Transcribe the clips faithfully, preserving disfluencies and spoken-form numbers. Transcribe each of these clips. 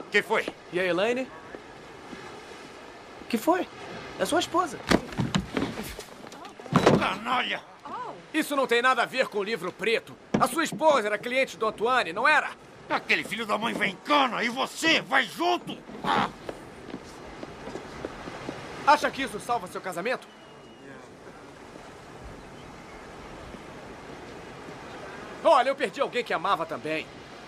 Que foi? E a Elaine? Que foi? É sua esposa. Canalha! Isso não tem nada a ver com o livro preto. A sua esposa era cliente do Antoine, não era? Aquele filho da mãe vem cana e você vai junto! Ah. Acha que isso salva seu casamento? Olha, eu perdi alguém que amava também.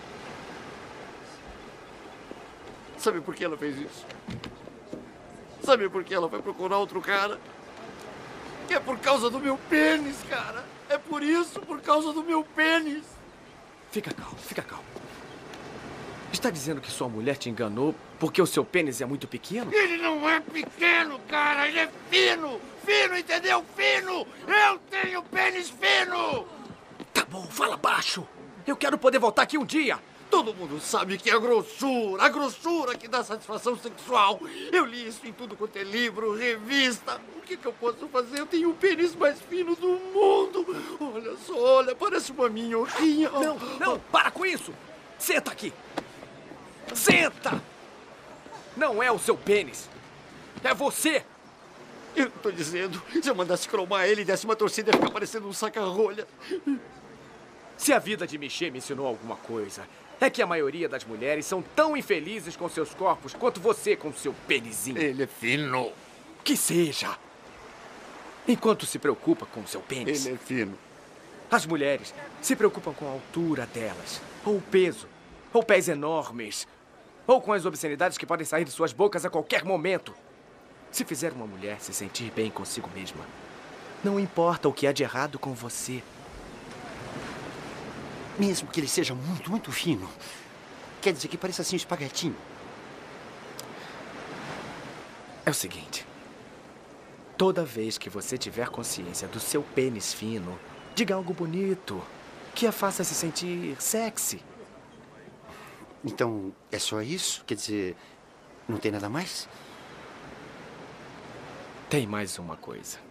Sabe por que ela fez isso? Sabe por que ela foi procurar outro cara? É por causa do meu pênis, cara. É por isso, por causa do meu pênis. Fica calmo, fica calmo. Está dizendo que sua mulher te enganou porque o seu pênis é muito pequeno? Ele não é pequeno, cara. Ele é fino. Fino, entendeu? Fino. Eu tenho pênis fino. Tá bom, fala baixo. Eu quero poder voltar aqui um dia. Todo mundo sabe que é a grossura, a grossura que dá satisfação sexual. Eu li isso em tudo quanto é livro, revista. O que, que eu posso fazer? Eu tenho o pênis mais fino do mundo. Olha só, olha, parece uma minhoquinha. Não, não, para com isso. Senta aqui. Senta! Não é o seu pênis. É você. Eu tô dizendo, se eu mandasse cromar ele e desse uma torcida, ia ficar parecendo um saca-rolha. Se a vida de Michê me ensinou alguma coisa, é que a maioria das mulheres são tão infelizes com seus corpos quanto você com seu pênisinho. Ele é fino. Que seja. Enquanto se preocupa com seu pênis. Ele é fino. As mulheres se preocupam com a altura delas, ou o peso, ou pés enormes, ou com as obscenidades que podem sair de suas bocas a qualquer momento. Se fizer uma mulher se sentir bem consigo mesma, não importa o que há de errado com você. Mesmo que ele seja muito, muito fino. Quer dizer que pareça assim um espaguetinho. É o seguinte. Toda vez que você tiver consciência do seu pênis fino, diga algo bonito, que a faça se sentir sexy. Então, é só isso? Quer dizer, não tem nada mais? Tem mais uma coisa.